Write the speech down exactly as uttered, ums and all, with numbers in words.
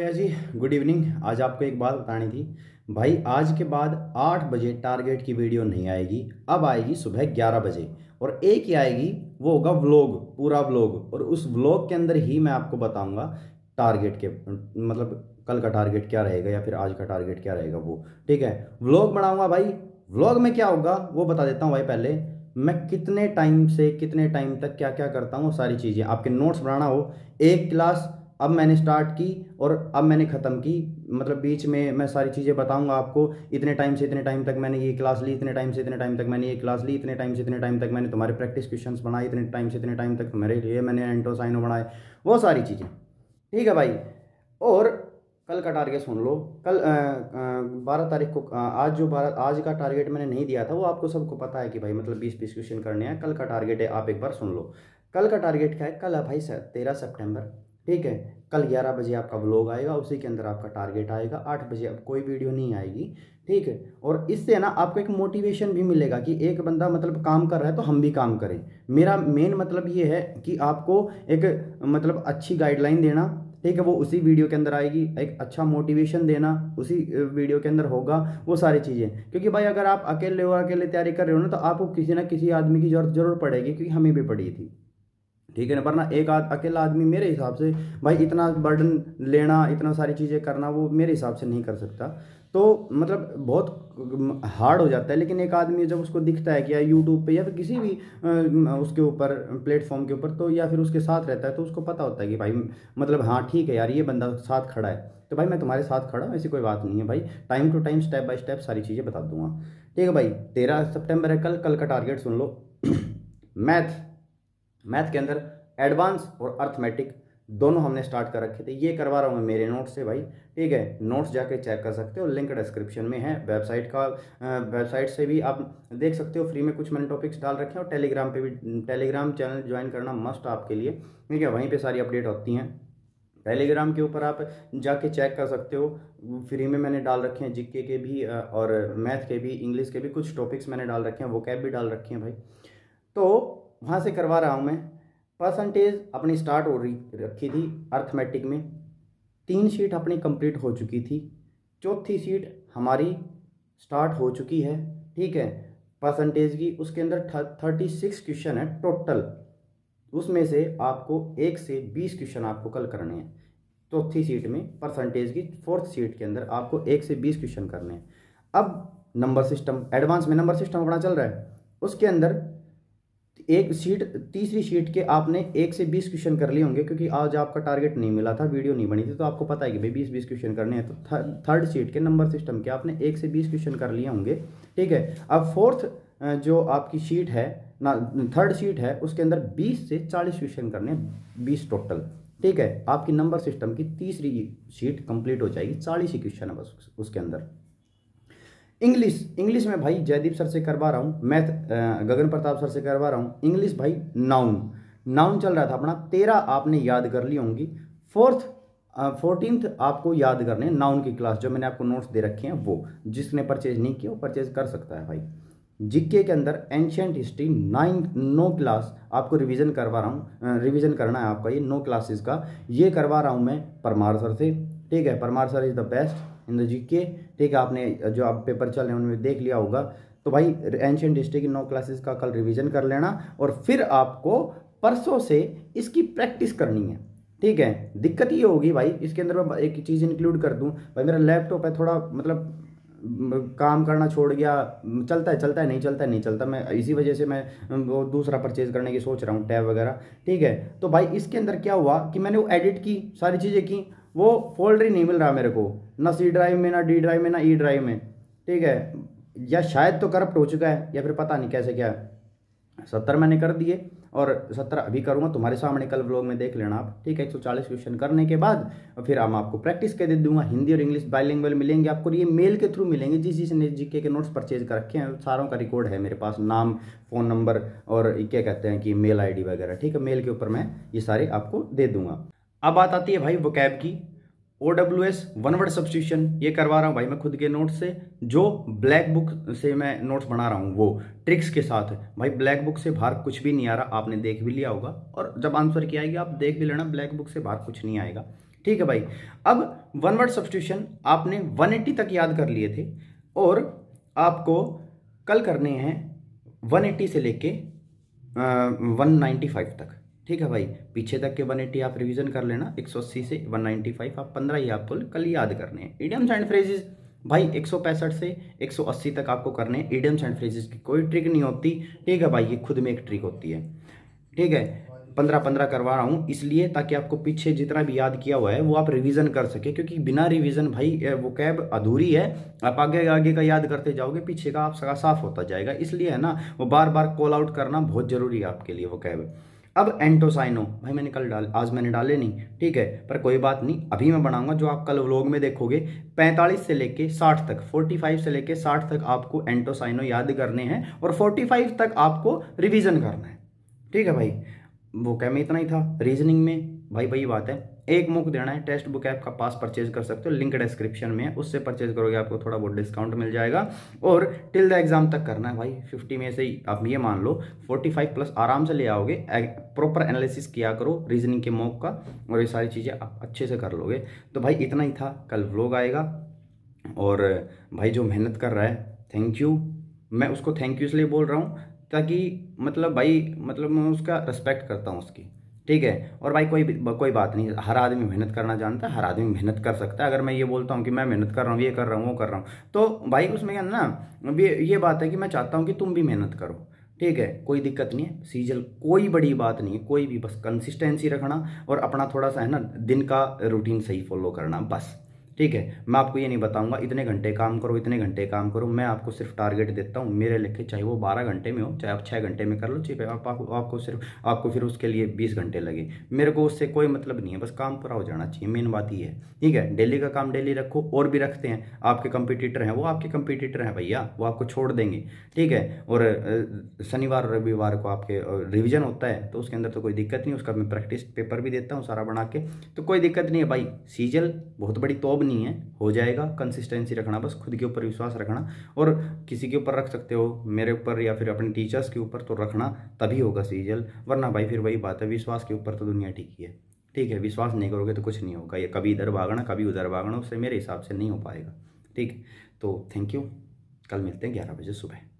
भैया जी, good evening. आज आपको एक बात बतानी थी भाई। आज के बाद आठ बजे टारगेट की वीडियो नहीं आएगी, अब आएगी सुबह ग्यारह बजे और एक ही आएगी, वो होगा व्लॉग, पूरा व्लॉग। और उस व्लॉग के अंदर ही मैं आपको बताऊंगा टारगेट के मतलब कल का टारगेट क्या रहेगा या फिर आज का टारगेट क्या रहेगा वो। ठीक है, व्लॉग बनाऊंगा भाई। व्लॉग में क्या होगा वो बता देता हूँ भाई। पहले मैं कितने टाइम से कितने टाइम तक क्या क्या करता हूँ, सारी चीज़ें आपके नोट्स बनाना हो। एक क्लास अब मैंने स्टार्ट की और अब मैंने ख़त्म की, मतलब बीच में मैं सारी चीज़ें बताऊंगा आपको। इतने टाइम से इतने टाइम तक मैंने ये क्लास ली, इतने टाइम से इतने टाइम तक मैंने ये क्लास ली, इतने टाइम से इतने टाइम तक मैंने तुम्हारे प्रैक्टिस क्वेश्चंस बनाए, इतने टाइम से इतने टाइम तक तुम्हारे लिए मैंने एंटो साइनो बनाए, वो सारी चीज़ें। ठीक है भाई। और कल का टारगेट सुन लो। कल बारह तारीख को अ, आज जो बारह आज का टारगेट मैंने नहीं दिया था वो आपको सबको पता है कि भाई मतलब बीस बीस क्वेश्चन करने हैं। कल का टारगेट है, आप एक बार सुन लो। कल का टारगेट क्या है? कल है भाई तेरह सितंबर। ठीक है, कल ग्यारह बजे आपका व्लॉग आएगा, उसी के अंदर आपका टारगेट आएगा। आठ बजे अब कोई वीडियो नहीं आएगी। ठीक है, और इससे ना आपको एक मोटिवेशन भी मिलेगा कि एक बंदा मतलब काम कर रहा है तो हम भी काम करें। मेरा मेन मतलब ये है कि आपको एक मतलब अच्छी गाइडलाइन देना। ठीक है, वो उसी वीडियो के अंदर आएगी। एक अच्छा मोटिवेशन देना उसी वीडियो के अंदर होगा, वो सारी चीज़ें। क्योंकि भाई अगर आप अकेले हो, अकेले तैयारी कर रहे हो ना, तो आपको किसी ना किसी आदमी की जरूरत जरूर पड़ेगी, क्योंकि हमें भी पड़ी थी। ठीक है ना, वरना एक आद अकेला आदमी मेरे हिसाब से भाई इतना बर्डन लेना, इतना सारी चीज़ें करना, वो मेरे हिसाब से नहीं कर सकता। तो मतलब बहुत हार्ड हो जाता है। लेकिन एक आदमी जब उसको दिखता है कि यार यूट्यूब पे या फिर किसी भी अ, उसके ऊपर प्लेटफॉर्म के ऊपर, तो या फिर उसके साथ रहता है, तो उसको पता होता है कि भाई मतलब हाँ ठीक है यार, ये बंदा साथ खड़ा है, तो भाई मैं तुम्हारे साथ खड़ा हूँ, ऐसी कोई बात नहीं है भाई। Time to time step by step सारी चीज़ें बता दूंगा। ठीक है भाई, तेरह सितंबर है कल। कल का टारगेट सुन लो। मैथ मैथ के अंदर एडवांस और अर्थमेटिक दोनों हमने स्टार्ट कर रखे थे। ये करवा रहा हूँ मैं मेरे नोट्स से भाई। ठीक है, नोट्स जाके चेक कर सकते हो, लिंक डिस्क्रिप्शन में है। वेबसाइट का वेबसाइट से भी आप देख सकते हो, फ्री में कुछ मैंने टॉपिक्स डाल रखे हैं। और टेलीग्राम पे भी, टेलीग्राम चैनल ज्वाइन करना मस्ट आपके लिए। ठीक है, वहीं पे सारी अपडेट होती हैं। टेलीग्राम के ऊपर आप जाके चेक कर सकते हो, फ्री में मैंने डाल रखे हैं जीके के भी और मैथ के भी, इंग्लिश के भी कुछ टॉपिक्स मैंने डाल रखे हैं, वो कैब भी डाल रखे हैं भाई। तो वहाँ से करवा रहा हूँ मैं। परसेंटेज अपनी स्टार्ट हो रही रखी थी अर्थमेटिक में। तीन शीट अपनी कंप्लीट हो चुकी थी, चौथी सीट हमारी स्टार्ट हो चुकी है। ठीक है, परसेंटेज की उसके अंदर थर्टी सिक्स क्वेश्चन है टोटल। उसमें से आपको एक से बीस क्वेश्चन आपको कल करने हैं। चौथी सीट में परसेंटेज की फोर्थ सीट के अंदर आपको एक से बीस क्वेश्चन करने हैं। अब नंबर सिस्टम, एडवांस में नंबर सिस्टम अपना चल रहा है, उसके अंदर एक शीट, तीसरी शीट के आपने एक से बीस क्वेश्चन कर लिए होंगे, क्योंकि आज आपका टारगेट नहीं मिला था, वीडियो नहीं बनी थी, तो आपको पता है कि भाई बीस बीस क्वेश्चन करने हैं। तो थर्ड शीट के नंबर सिस्टम के आपने एक से बीस क्वेश्चन कर लिए होंगे। ठीक है, अब फोर्थ जो आपकी शीट है ना, थर्ड शीट है, उसके अंदर बीस से चालीस क्वेश्चन करने हैं, बीस टोटल। ठीक है, आपकी नंबर सिस्टम की तीसरी शीट कंप्लीट हो जाएगी, चालीस ही क्वेश्चन है बस उसके अंदर। इंग्लिश इंग्लिश में भाई जयदीप सर से करवा रहा हूँ। मैथ गगन प्रताप सर से करवा रहा हूँ। इंग्लिश भाई नाउन नाउन चल रहा था अपना, तेरह आपने याद कर ली होंगी। फोर्थ फोर्टीनथ आपको याद करने नाउन की क्लास, जो मैंने आपको नोट्स दे रखे हैं, वो जिसने परचेज नहीं किया वो परचेज कर सकता है भाई। जीके के अंदर ancient history nine no class आपको रिवीजन करवा रहा हूँ, रिवीजन करना है आपका, ये नो क्लासेस का ये करवा रहा हूँ मैं परमार सर से। ठीक है, Parmar sir is the best in the GK. ठीक है, आपने जो आप पेपर चल रहे हैं उनमें देख लिया होगा। तो भाई एंशियंट हिस्ट्री की नौ क्लासेस का कल रिवीजन कर लेना, और फिर आपको परसों से इसकी प्रैक्टिस करनी है। ठीक है, दिक्कत ये होगी भाई, इसके अंदर मैं एक चीज़ इंक्लूड कर दूं भाई, मेरा लैपटॉप है थोड़ा मतलब काम करना छोड़ गया, चलता है चलता है नहीं चलता है नहीं चलता, मैं इसी वजह से मैं वो दूसरा परचेज करने की सोच रहा हूँ, टैब वगैरह। ठीक है, तो भाई इसके अंदर क्या हुआ कि मैंने वो एडिट की, सारी चीज़ें की, वो फोल्डर ही नहीं मिल रहा मेरे को, ना सी ड्राइव में, ना डी ड्राइव में, ना ई ड्राइव में। ठीक है, या शायद तो करप्ट हो चुका है, या फिर पता नहीं कैसे क्या है। सत्तर मैंने कर दिए और सत्तर अभी करूँगा, तुम्हारे सामने कल व्लॉग में देख लेना आप। ठीक है, एक सौ चालीस क्वेश्चन करने के बाद फिर हम आपको प्रैक्टिस के दे दूंगा। हिंदी और इंग्लिश बाइलिंगुअल मिलेंगे आपको, ये मेल के थ्रू मिलेंगे। जिस जिसने जीके के नोट्स परचेज कर रखे हैं सारों का रिकॉर्ड है मेरे पास, नाम, फ़ोन नंबर और क्या कहते हैं कि मेल आई डी वगैरह। ठीक है, मेल के ऊपर मैं ये सारे आपको दे दूंगा। अब बात आती है भाई वोकैब की। O W S one word substitution ये करवा रहा हूँ भाई मैं खुद के नोट्स से, जो ब्लैक बुक से मैं नोट्स बना रहा हूँ, वो ट्रिक्स के साथ भाई। ब्लैक बुक से बाहर कुछ भी नहीं आ रहा, आपने देख भी लिया होगा, और जब आंसर की आएगी आप देख भी लेना, ब्लैक बुक से बाहर कुछ नहीं आएगा। ठीक है भाई। अब वन वर्ड सब्स्टिट्यूशन आपने वन एटी तक याद कर लिए थे और आपको कल करने हैं वन एटी से लेके वन नाइन्टी फाइव तक। ठीक है भाई, पीछे तक के वन एटी आप रिवीजन कर लेना, एक सौ अस्सी से वन नाइन्टी फाइव आप पंद्रह ही आपको कल याद करने हैं। इडियम्स एंड फ्रेजेस भाई एक सौ पैंसठ से एक सौ अस्सी तक आपको करने हैं। इडियम्स एंड फ्रेजेस की कोई ट्रिक नहीं होती, ठीक है भाई, ये खुद में एक ट्रिक होती है। ठीक है, पंद्रह पंद्रह करवा रहा हूँ इसलिए ताकि आपको पीछे जितना भी याद किया हुआ है वो आप रिवीजन कर सके, क्योंकि बिना रिवीजन भाई वो कैब अधूरी है। आप आगे आगे का याद करते जाओगे, पीछे का आप सका साफ होता जाएगा, इसलिए है ना वो बार बार कॉल आउट करना बहुत जरूरी है आपके लिए वो कैब। अब एंटोसाइनो भाई मैंने कल डाल आज मैंने डाले नहीं, ठीक है, पर कोई बात नहीं, अभी मैं बनाऊंगा जो आप कल व्लॉग में देखोगे। पैंतालीस से लेके साठ तक, पैंतालीस से लेके साठ तक आपको एंटोसाइनो याद करने हैं और पैंतालीस तक आपको रिवीजन करना है। ठीक है भाई, वो क्या में इतना ही था। रीजनिंग में भाई वही बात है, एक मुख देना है। टेक्स्ट बुक ऐप का पास परचेज कर सकते हो, लिंक डिस्क्रिप्शन में है, उससे परचेज करोगे आपको थोड़ा बहुत डिस्काउंट मिल जाएगा। और टिल द एग्जाम तक करना है भाई, फिफ्टी में से ही आप ये मान लो पैंतालीस प्लस आराम से ले आओगे। प्रॉपर एनालिसिस किया करो रीजनिंग के मॉक का और ये सारी चीज़ें आप अच्छे से कर लोगे। तो भाई इतना ही था, कल व्लॉग आएगा। और भाई जो मेहनत कर रहा है थैंक यू, मैं उसको थैंक यू इसलिए बोल रहा हूँ ताकि मतलब भाई मतलब मैं उसका रिस्पेक्ट करता हूँ उसकी। ठीक है, और भाई कोई कोई बात नहीं, हर आदमी मेहनत करना जानता है, हर आदमी मेहनत कर सकता है। अगर मैं ये बोलता हूँ कि मैं मेहनत कर रहा हूँ, ये कर रहा हूँ, वो कर रहा हूँ, तो भाई उसमें क्या ना ये ये बात है कि मैं चाहता हूँ कि तुम भी मेहनत करो। ठीक है, कोई दिक्कत नहीं है, सीजल कोई बड़ी बात नहीं है, कोई भी, बस कंसिस्टेंसी रखना और अपना थोड़ा सा है ना दिन का रूटीन सही फॉलो करना बस। ठीक है, मैं आपको ये नहीं बताऊंगा इतने घंटे काम करो, इतने घंटे काम करो, मैं आपको सिर्फ टारगेट देता हूँ मेरे लेखे, चाहे वो बारह घंटे में हो, चाहे आप छः घंटे में कर लो, चाहे आप, आप, आपको सिर्फ आपको फिर उसके लिए बीस घंटे लगे, मेरे को उससे कोई मतलब नहीं है, बस काम पूरा हो जाना चाहिए, मेन बात ये है। ठीक है, डेली का काम डेली रखो, और भी रखते हैं आपके कंपटीटर हैं, वो आपके कंपटीटर हैं भैया, वो आपको छोड़ देंगे। ठीक है, और शनिवार और रविवार को आपके रिविजन होता है, तो उसके अंदर तो कोई दिक्कत नहीं, उसका मैं प्रैक्टिस पेपर भी देता हूँ सारा बना के, तो कोई दिक्कत नहीं है भाई। सीजल बहुत बड़ी तोब नहीं है, हो जाएगा। कंसिस्टेंसी रखना, बस खुद के ऊपर विश्वास रखना, और किसी के ऊपर रख सकते हो, मेरे ऊपर या फिर अपने टीचर्स के ऊपर, तो रखना तभी होगा सीजल, वरना भाई फिर वही बात है, विश्वास के ऊपर तो दुनिया टिकी है। ठीक है, विश्वास नहीं करोगे तो कुछ नहीं होगा, ये कभी इधर भागना कभी उधर भागना, उससे मेरे हिसाब से नहीं हो पाएगा। ठीक, तो थैंक यू, कल मिलते हैं ग्यारह बजे सुबह।